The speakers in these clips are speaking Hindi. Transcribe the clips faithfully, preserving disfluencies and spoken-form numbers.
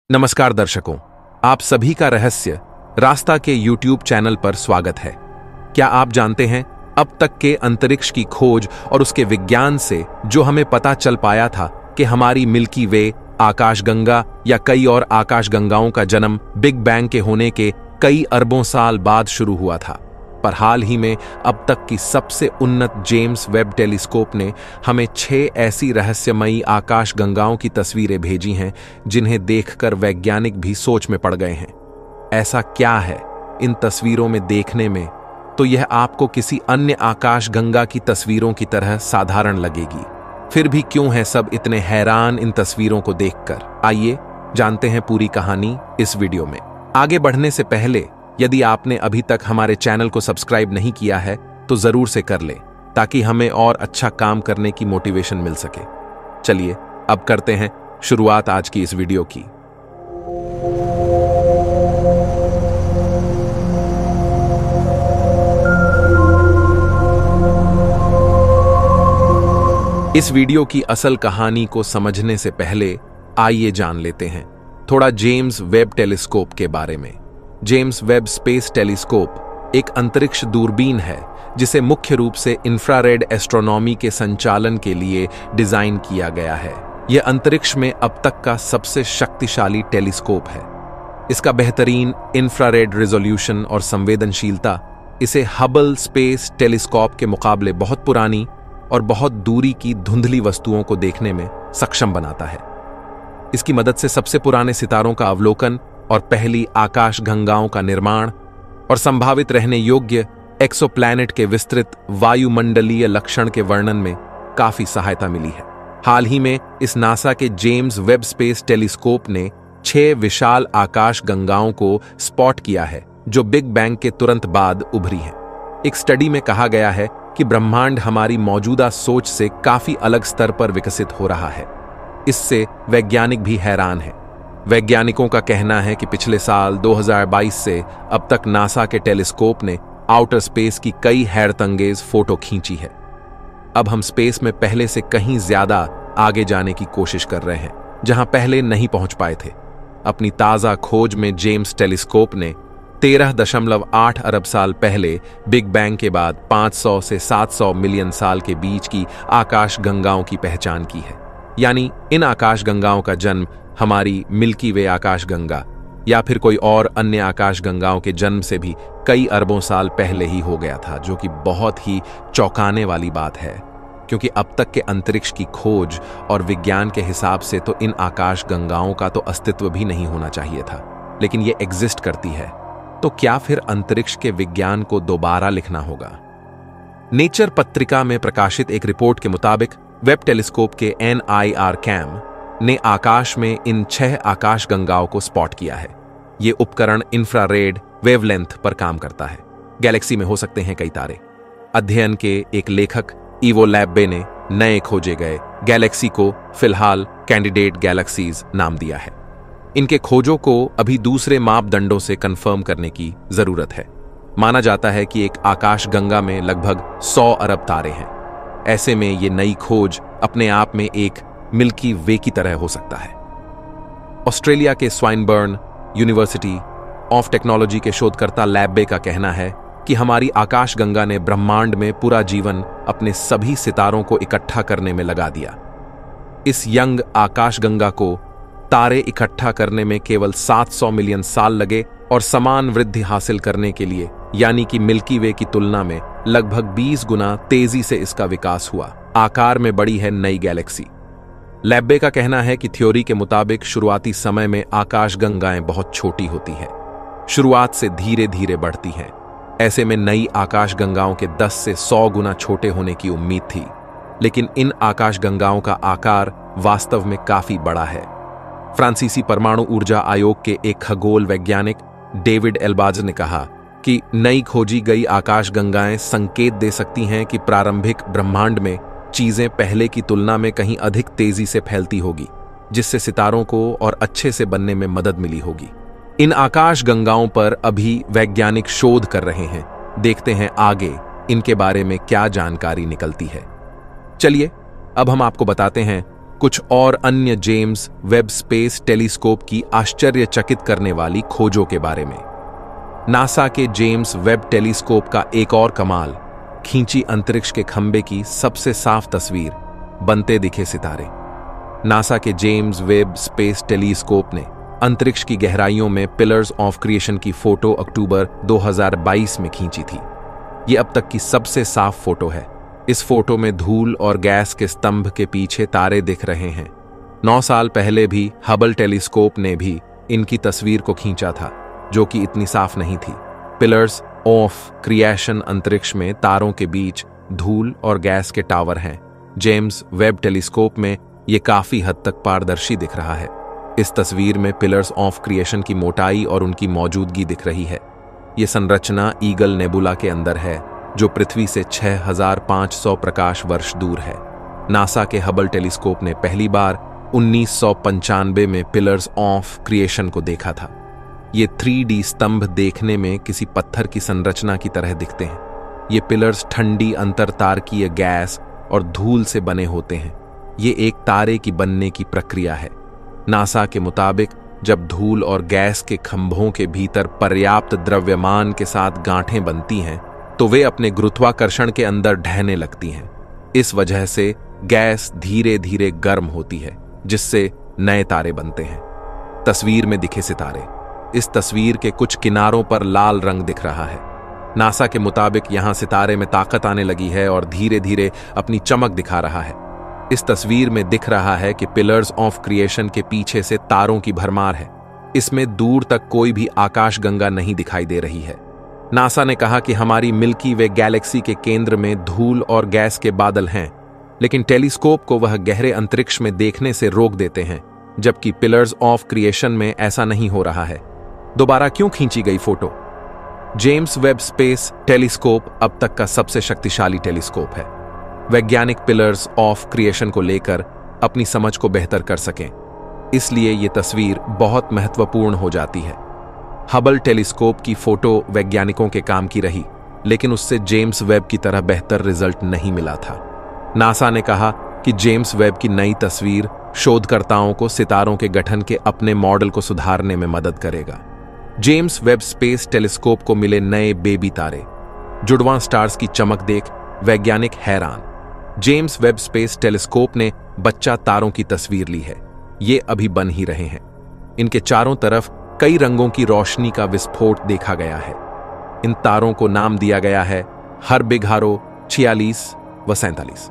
नमस्कार दर्शकों, आप सभी का रहस्य रास्ता के यूट्यूब चैनल पर स्वागत है। क्या आप जानते हैं, अब तक के अंतरिक्ष की खोज और उसके विज्ञान से जो हमें पता चल पाया था कि हमारी मिल्की वे, आकाशगंगा या कई और आकाशगंगाओं का जन्म बिग बैंग के होने के कई अरबों साल बाद शुरू हुआ था। पर हाल ही में अब तक की सबसे उन्नत जेम्स वेब टेलीस्कोप ने हमें छह ऐसी रहस्यमयी आकाशगंगाओं की तस्वीरें भेजी हैं जिन्हें देखकर वैज्ञानिक भी सोच में पड़ गए हैं। ऐसा क्या है इन तस्वीरों में देखने में, तो यह आपको किसी अन्य आकाशगंगा की तस्वीरों की तरह साधारण लगेगी। फिर भी क्यों है सब इतने हैरान इन तस्वीरों को देखकर? आइए जानते हैं पूरी कहानी इस वीडियो में। आगे बढ़ने से पहले यदि आपने अभी तक हमारे चैनल को सब्सक्राइब नहीं किया है तो जरूर से कर ले, ताकि हमें और अच्छा काम करने की मोटिवेशन मिल सके। चलिए अब करते हैं शुरुआत आज की इस वीडियो की। इस वीडियो की असल कहानी को समझने से पहले आइए जान लेते हैं थोड़ा जेम्स वेब टेलीस्कोप के बारे में। जेम्स वेब स्पेस टेलीस्कोप एक अंतरिक्ष दूरबीन है जिसे मुख्य रूप से इंफ्रारेड एस्ट्रोनॉमी के संचालन के लिए डिजाइन किया गया है। यह अंतरिक्ष में अब तक का सबसे शक्तिशाली टेलीस्कोप है। इसका बेहतरीन इंफ्रारेड रिजोल्यूशन और संवेदनशीलता इसे हबल स्पेस टेलीस्कोप के मुकाबले बहुत पुरानी और बहुत दूरी की धुंधली वस्तुओं को देखने में सक्षम बनाता है। इसकी मदद से सबसे पुराने सितारों का अवलोकन और पहली आकाशगंगाओं का निर्माण और संभावित रहने योग्य एक्सोप्लैनेट के विस्तृत वायुमंडलीय लक्षण के वर्णन में काफी सहायता मिली है। हाल ही में इस नासा के जेम्स वेब स्पेस टेलीस्कोप ने छह विशाल आकाशगंगाओं को स्पॉट किया है जो बिग बैंग के तुरंत बाद उभरी हैं। एक स्टडी में कहा गया है कि ब्रह्मांड हमारी मौजूदा सोच से काफी अलग स्तर पर विकसित हो रहा है। इससे वैज्ञानिक भी हैरान हैं। वैज्ञानिकों का कहना है कि पिछले साल दो हज़ार बाईस से अब तक नासा के टेलीस्कोप ने आउटर स्पेस की कई हैरतअंगेज फोटो खींची है। अब हम स्पेस में पहले से कहीं ज्यादा आगे जाने की कोशिश कर रहे हैं, जहां पहले नहीं पहुंच पाए थे। अपनी ताजा खोज में जेम्स टेलीस्कोप ने तेरह दशमलव आठ अरब साल पहले बिग बैंग के बाद पाँच सौ से सात सौ मिलियन साल के बीच की आकाशगंगाओं की पहचान की है। यानी इन आकाशगंगाओं का जन्म हमारी मिल्की वे आकाशगंगा या फिर कोई और अन्य आकाशगंगाओं के जन्म से भी कई अरबों साल पहले ही हो गया था, जो कि बहुत ही चौंकाने वाली बात है, क्योंकि अब तक के अंतरिक्ष की खोज और विज्ञान के हिसाब से तो इन आकाशगंगाओं का तो अस्तित्व भी नहीं होना चाहिए था, लेकिन ये एग्जिस्ट करती है। तो क्या फिर अंतरिक्ष के विज्ञान को दोबारा लिखना होगा? नेचर पत्रिका में प्रकाशित एक रिपोर्ट के मुताबिक वेब टेलीस्कोप के एन आई आर कैम ने आकाश में इन छह आकाशगंगाओं को स्पॉट किया है। ये उपकरण इंफ्रारेड वेवलेंथ पर काम करता है। गैलेक्सी में हो सकते हैं कई तारे। अध्ययन के एक लेखक इवो लैब्बे ने नए खोजे गए गैलेक्सी को फिलहाल कैंडिडेट गैलेक्सीज नाम दिया है। इनके खोजों को अभी दूसरे मापदंडों से कंफर्म करने की जरूरत है। माना जाता है कि एक आकाशगंगा में लगभग सौ अरब तारे हैं। ऐसे में ये नई खोज अपने आप में एक मिल्की वे की तरह हो सकता है। ऑस्ट्रेलिया के स्वाइनबर्न यूनिवर्सिटी ऑफ टेक्नोलॉजी के शोधकर्ता लैब्बे का कहना है कि हमारी आकाशगंगा ने ब्रह्मांड में पूरा जीवन अपने सभी सितारों को इकट्ठा करने में लगा दिया। इस यंग आकाशगंगा को तारे इकट्ठा करने में केवल सात सौ मिलियन साल लगे और समान वृद्धि हासिल करने के लिए, यानी कि मिल्की वे की तुलना में लगभग बीस गुना तेजी से इसका विकास हुआ। आकार में बड़ी है नई गैलेक्सी। लैब्बे का कहना है कि थ्योरी के मुताबिक शुरुआती समय में आकाशगंगाएं बहुत छोटी होती हैं, शुरुआत से धीरे धीरे बढ़ती हैं। ऐसे में नई आकाशगंगाओं के दस से सौ गुना छोटे होने की उम्मीद थी, लेकिन इन आकाशगंगाओं का आकार वास्तव में काफी बड़ा है। फ्रांसीसी परमाणु ऊर्जा आयोग के एक खगोल वैज्ञानिक डेविड एल्बाज ने कहा कि नई खोजी गई आकाशगंगाएं संकेत दे सकती हैं कि प्रारंभिक ब्रह्मांड में चीजें पहले की तुलना में कहीं अधिक तेजी से फैलती होगी, जिससे सितारों को और अच्छे से बनने में मदद मिली होगी। इन आकाशगंगाओं पर अभी वैज्ञानिक शोध कर रहे हैं। देखते हैं आगे इनके बारे में क्या जानकारी निकलती है। चलिए अब हम आपको बताते हैं कुछ और अन्य जेम्स वेब स्पेस टेलीस्कोप की आश्चर्यचकित करने वाली खोजों के बारे में। नासा के जेम्स वेब टेलीस्कोप का एक और कमाल, खींची अंतरिक्ष के खंभे की सबसे साफ तस्वीर, बनते दिखे सितारे। नासा के जेम्स वेब स्पेस टेलीस्कोप ने अंतरिक्ष की गहराइयों में पिलर्स ऑफ क्रिएशन की फोटो अक्टूबर दो हज़ार बाईस में खींची थी। ये अब तक की सबसे साफ फोटो है। इस फोटो में धूल और गैस के स्तंभ के पीछे तारे दिख रहे हैं। नौ साल पहले भी हबल टेलीस्कोप ने भी इनकी तस्वीर को खींचा था, जो कि इतनी साफ नहीं थी। पिलर्स ऑफ क्रिएशन अंतरिक्ष में तारों के बीच धूल और गैस के टावर हैं। जेम्स वेब टेलीस्कोप में ये काफी हद तक पारदर्शी दिख रहा है। इस तस्वीर में पिलर्स ऑफ क्रिएशन की मोटाई और उनकी मौजूदगी दिख रही है। ये संरचना ईगल नेबुला के अंदर है, जो पृथ्वी से छह हज़ार पाँच सौ प्रकाश वर्ष दूर है। नासा के हबल टेलीस्कोप ने पहली बार उन्नीस सौ पंचानवे में पिलर्स ऑफ क्रिएशन को देखा था। ये थ्री डी स्तंभ देखने में किसी पत्थर की संरचना की तरह दिखते हैं। ये पिलर्स ठंडी अंतरतारकीय गैस और धूल से बने होते हैं। ये एक तारे की बनने की प्रक्रिया है। नासा के मुताबिक जब धूल और गैस के खंभों के भीतर पर्याप्त द्रव्यमान के साथ गांठें बनती हैं, तो वे अपने गुरुत्वाकर्षण के अंदर ढहने लगती हैं। इस वजह से गैस धीरे धीरे गर्म होती है, जिससे नए तारे बनते हैं। तस्वीर में दिखे सितारे। इस तस्वीर के कुछ किनारों पर लाल रंग दिख रहा है। नासा के मुताबिक यहां सितारे में ताकत आने लगी है और धीरे धीरे अपनी चमक दिखा रहा है। इस तस्वीर में दिख रहा है कि पिलर्स ऑफ क्रिएशन के पीछे से तारों की भरमार है। इसमें दूर तक कोई भी आकाशगंगा नहीं दिखाई दे रही है। नासा ने कहा कि हमारी मिल्की वे गैलेक्सी के केंद्र में धूल और गैस के बादल हैं, लेकिन टेलीस्कोप को वह गहरे अंतरिक्ष में देखने से रोक देते हैं, जबकि पिलर्स ऑफ क्रिएशन में ऐसा नहीं हो रहा है। दोबारा क्यों खींची गई photo? James Webb space telescope अब तक का सबसे शक्तिशाली टेलीस्कोप है। वैज्ञानिक पिलर्स ऑफ क्रिएशन को लेकर अपनी समझ को बेहतर कर सकें, इसलिए ये तस्वीर बहुत महत्वपूर्ण हो जाती है। हबल टेलीस्कोप की फोटो वैज्ञानिकों के काम की रही, लेकिन उससे जेम्स वेब की तरह बेहतर रिजल्ट नहीं मिला था। नासा ने कहा कि जेम्स वेब की नई तस्वीर शोधकर्ताओं को सितारों के गठन के अपने मॉडल को सुधारने में मदद करेगा। जेम्स वेब स्पेस टेलीस्कोप को मिले नए बेबी तारे, जुड़वां स्टार्स की चमक देख वैज्ञानिक हैरान। जेम्स वेब स्पेस टेलीस्कोप ने बच्चा तारों की तस्वीर ली है। ये अभी बन ही रहे हैं। इनके चारों तरफ कई रंगों की रोशनी का विस्फोट देखा गया है। इन तारों को नाम दिया गया है हरबिगहारो, छियालीस व सैंतालीस।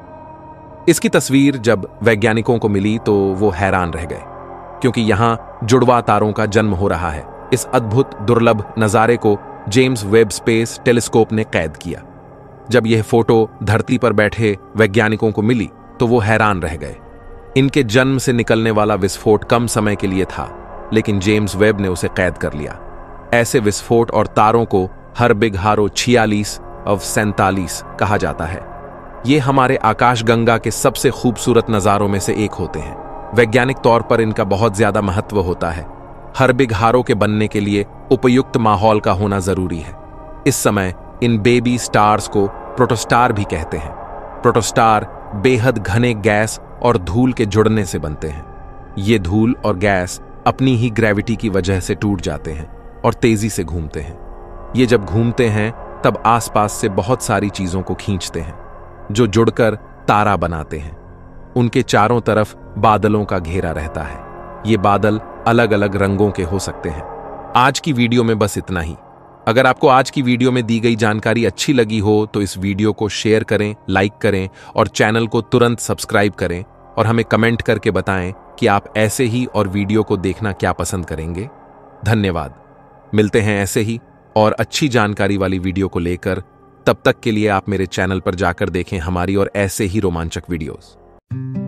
इसकी तस्वीर जब वैज्ञानिकों को मिली तो वो हैरान रह गए, क्योंकि यहां जुड़वा तारों का जन्म हो रहा है। इस अद्भुत दुर्लभ नजारे को जेम्स वेब स्पेस टेलीस्कोप ने कैद किया। जब यह फोटो धरती पर बैठे वैज्ञानिकों को मिली तो वो हैरान रह गए। इनके जन्म से निकलने वाला विस्फोट कम समय के लिए था, लेकिन जेम्स वेब ने उसे कैद कर लिया। ऐसे विस्फोट और तारों को हरबिगहारो छियालीस और सैंतालीस कहा जाता है। ये हमारे आकाशगंगा के सबसे खूबसूरत नज़ारों में से एक होते हैं। वैज्ञानिक तौर पर इनका बहुत ज्यादा महत्व होता है। हरबिगहारो के बनने के लिए उपयुक्त माहौल का होना जरूरी है। इस समय इन बेबी स्टार्स को प्रोटोस्टार भी कहते हैं। प्रोटोस्टार बेहद घने गैस और धूल के जुड़ने से बनते हैं। ये धूल और गैस अपनी ही ग्रेविटी की वजह से टूट जाते हैं और तेजी से घूमते हैं। ये जब घूमते हैं तब आसपास से बहुत सारी चीजों को खींचते हैं, जो जुड़कर तारा बनाते हैं। उनके चारों तरफ बादलों का घेरा रहता है। ये बादल अलग अलग रंगों के हो सकते हैं। आज की वीडियो में बस इतना ही। अगर आपको आज की वीडियो में दी गई जानकारी अच्छी लगी हो तो इस वीडियो को शेयर करें, लाइक करें और चैनल को तुरंत सब्सक्राइब करें और हमें कमेंट करके बताएं कि आप ऐसे ही और वीडियो को देखना क्या पसंद करेंगे। धन्यवाद। मिलते हैं ऐसे ही और अच्छी जानकारी वाली वीडियो को लेकर। तब तक के लिए आप मेरे चैनल पर जाकर देखें हमारी और ऐसे ही रोमांचक वीडियोस।